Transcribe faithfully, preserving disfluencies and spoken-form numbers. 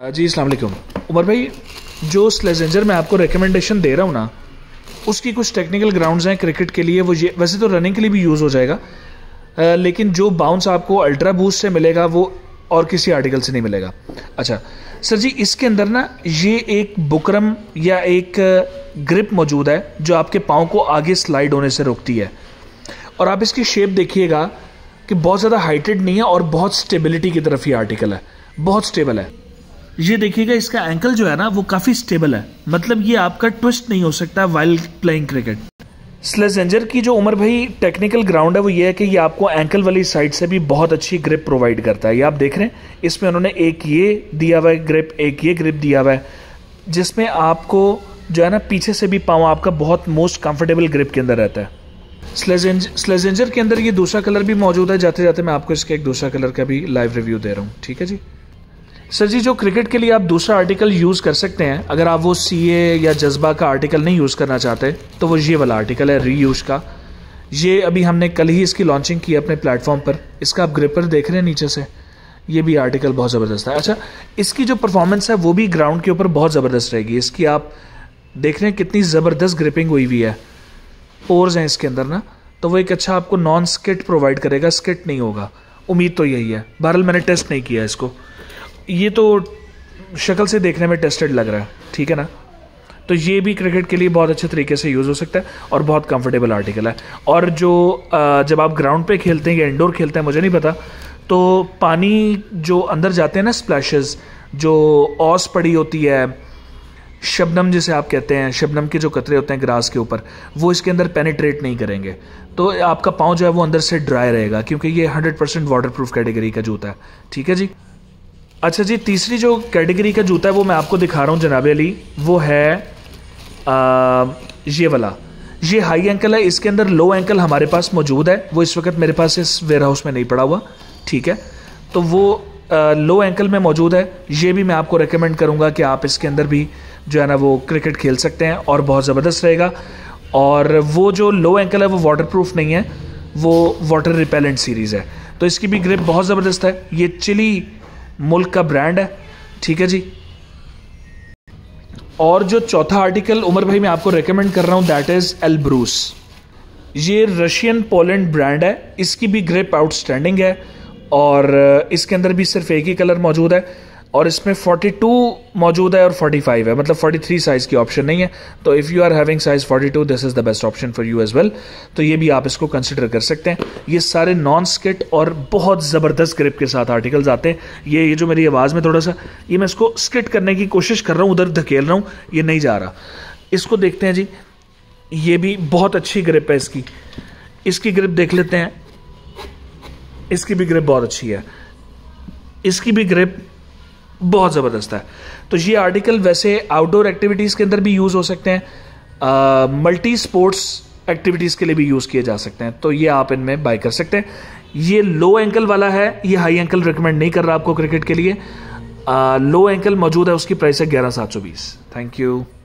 जी अस्सलाम वालेकुम उमर भाई, जो स्लेजेंजर मैं आपको रिकमेंडेशन दे रहा हूँ ना, उसकी कुछ टेक्निकल ग्राउंड्स हैं क्रिकेट के लिए। वो ये वैसे तो रनिंग के लिए भी यूज़ हो जाएगा, आ, लेकिन जो बाउंस आपको अल्ट्रा बूस्ट से मिलेगा वो और किसी आर्टिकल से नहीं मिलेगा। अच्छा सर जी, इसके अंदर ना ये एक बुकरम या एक ग्रिप मौजूद है जो आपके पाँव को आगे स्लाइड होने से रोकती है। और आप इसकी शेप देखिएगा कि बहुत ज़्यादा हाइटेड नहीं है और बहुत स्टेबिलिटी की तरफ ये आर्टिकल है, बहुत स्टेबल है। ये देखिएगा इसका एंकल जो है ना वो काफ़ी स्टेबल है, मतलब ये आपका ट्विस्ट नहीं हो सकता वाइल प्लेइंग क्रिकेट। स्लेजेंजर की जो उमर भाई टेक्निकल ग्राउंड है वो ये है कि ये आपको एंकल वाली साइड से भी बहुत अच्छी ग्रिप प्रोवाइड करता है। ये आप देख रहे हैं, इसमें उन्होंने एक ये दिया हुआ है ग्रिप, एक ये ग्रिप दिया हुआ है, जिसमें आपको जो है ना पीछे से भी पाँव आपका बहुत मोस्ट कंफर्टेबल ग्रिप के अंदर रहता है। स्लेजेंजर स्लेजेंजर के अंदर ये दूसरा कलर भी मौजूद है। जाते जाते मैं आपको इसके एक दूसरा कलर का भी लाइव रिव्यू दे रहा हूँ, ठीक है जी। सर जी, जो क्रिकेट के लिए आप दूसरा आर्टिकल यूज़ कर सकते हैं, अगर आप वो सीए या जज्बा का आर्टिकल नहीं यूज़ करना चाहते तो वो ये वाला आर्टिकल है रीयूज़ का। ये अभी हमने कल ही इसकी लॉन्चिंग की अपने प्लेटफॉर्म पर। इसका आप ग्रिपर देख रहे हैं नीचे से, ये भी आर्टिकल बहुत ज़बरदस्त है। अच्छा, इसकी जो परफॉर्मेंस है वो भी ग्राउंड के ऊपर बहुत ज़बरदस्त रहेगी। इसकी आप देख रहे हैं कितनी ज़बरदस्त ग्रिपिंग हुई हुई है, पोर्स हैं इसके अंदर ना, तो वो एक अच्छा आपको नॉन स्किट प्रोवाइड करेगा, स्किट नहीं होगा, उम्मीद तो यही है। बहरहाल मैंने टेस्ट नहीं किया इसको, ये तो शक्ल से देखने में टेस्टेड लग रहा है, ठीक है ना। तो ये भी क्रिकेट के लिए बहुत अच्छे तरीके से यूज़ हो सकता है और बहुत कंफर्टेबल आर्टिकल है। और जो जब आप ग्राउंड पे खेलते हैं या इंडोर खेलते हैं मुझे नहीं पता, तो पानी जो अंदर जाते हैं ना, स्प्लैशेस, जो ऑस पड़ी होती है, शबनम जिसे आप कहते हैं, शबनम के जो कतरे होते हैं ग्रास के ऊपर, वो इसके अंदर पेनिट्रेट नहीं करेंगे, तो आपका पाँव जो है वो अंदर से ड्राई रहेगा, क्योंकि ये hundred percent waterproof category का जूता है, ठीक है जी। अच्छा जी, तीसरी जो कैटेगरी का जूता है वो मैं आपको दिखा रहा हूँ जनाब अली, वो है आ, ये वाला। ये हाई एंकल है, इसके अंदर लो एंकल हमारे पास मौजूद है, वो इस वक्त मेरे पास इस वेयर हाउस में नहीं पड़ा हुआ, ठीक है। तो वो आ, लो एंकल में मौजूद है। ये भी मैं आपको रेकमेंड करूँगा कि आप इसके अंदर भी जो है ना वो क्रिकेट खेल सकते हैं और बहुत ज़बरदस्त रहेगा। और वो जो लो एंकल है वो वाटर प्रूफ नहीं है, वो वाटर रिपेलेंट सीरीज़ है, तो इसकी भी ग्रिप बहुत ज़बरदस्त है। ये चिली मुल्क का ब्रांड है, ठीक है जी। और जो चौथा आर्टिकल उमर भाई मैं आपको रेकमेंड कर रहा हूं, दैट इज एल्ब्रूस। ये रशियन पोलैंड ब्रांड है, इसकी भी ग्रिप आउटस्टैंडिंग है और इसके अंदर भी सिर्फ एक ही कलर मौजूद है और इसमें बयालीस मौजूद है और पैंतालीस है, मतलब तैंतालीस साइज़ की ऑप्शन नहीं है। तो if you are having size बयालीस, this is the best option for you as well. तो ये भी आप इसको कंसिडर कर सकते हैं। ये सारे नॉन स्किट और बहुत ज़बरदस्त ग्रिप के साथ आर्टिकल्स आते हैं। ये ये जो मेरी आवाज़ में थोड़ा सा, ये मैं इसको स्किट करने की कोशिश कर रहा हूँ, उधर धकेल रहा हूँ, ये नहीं जा रहा। इसको देखते हैं जी, ये भी बहुत अच्छी ग्रिप है इसकी। इसकी ग्रिप देख लेते हैं, इसकी भी ग्रिप बहुत अच्छी है, इसकी भी ग्रिप बहुत ज़बरदस्त है। तो ये आर्टिकल वैसे आउटडोर एक्टिविटीज़ के अंदर भी यूज़ हो सकते हैं, मल्टी स्पोर्ट्स एक्टिविटीज़ के लिए भी यूज़ किए जा सकते हैं, तो ये आप इनमें बाय कर सकते हैं। ये लो एंकल वाला है, ये हाई एंकल रिकमेंड नहीं कर रहा आपको क्रिकेट के लिए। लो एंकल मौजूद है, उसकी प्राइस है ग्यारह सात सौ बीस। Thank you.